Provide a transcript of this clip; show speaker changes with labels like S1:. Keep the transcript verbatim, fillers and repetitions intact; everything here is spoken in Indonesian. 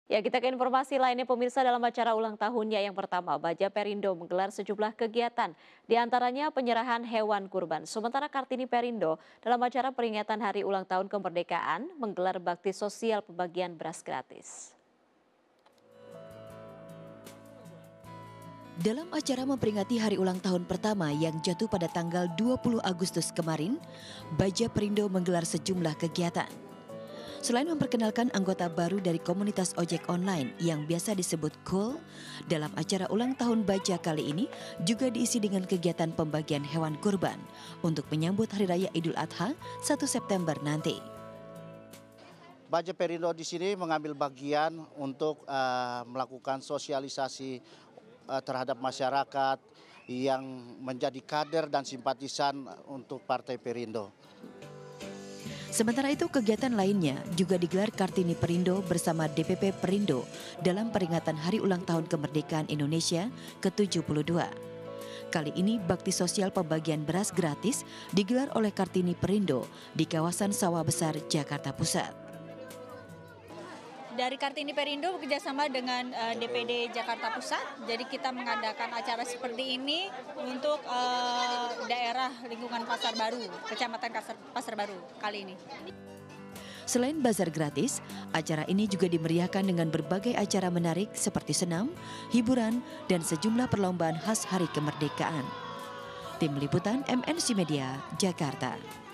S1: Ya, kita ke informasi lainnya pemirsa. Dalam acara ulang tahunnya yang pertama, Baja Perindo menggelar sejumlah kegiatan, di antaranya penyerahan hewan kurban. Sementara Kartini Perindo dalam acara peringatan Hari Ulang Tahun Kemerdekaan menggelar bakti sosial pembagian beras gratis.
S2: Dalam acara memperingati hari ulang tahun pertama yang jatuh pada tanggal dua puluh Agustus kemarin, Baja Perindo menggelar sejumlah kegiatan. Selain memperkenalkan anggota baru dari komunitas ojek online yang biasa disebut Cool, dalam acara ulang tahun Baja kali ini juga diisi dengan kegiatan pembagian hewan kurban untuk menyambut Hari Raya Idul Adha satu September nanti.
S3: Baja Perindo di sini mengambil bagian untuk uh, melakukan sosialisasi uh, terhadap masyarakat yang menjadi kader dan simpatisan untuk Partai Perindo.
S2: Sementara itu kegiatan lainnya juga digelar Kartini Perindo bersama D P P Perindo dalam peringatan Hari Ulang Tahun Kemerdekaan Indonesia ke tujuh puluh dua. Kali ini bakti sosial pembagian beras gratis digelar oleh Kartini Perindo di kawasan Sawah Besar, Jakarta Pusat.
S4: Dari Kartini Perindo bekerjasama dengan uh, D P D Jakarta Pusat, jadi kita mengadakan acara seperti ini untuk uh, daerah lingkungan Pasar Baru, Kecamatan Pasar, Pasar Baru kali ini.
S2: Selain bazar gratis, acara ini juga dimeriahkan dengan berbagai acara menarik seperti senam, hiburan, dan sejumlah perlombaan khas Hari Kemerdekaan. Tim Liputan M N C Media, Jakarta.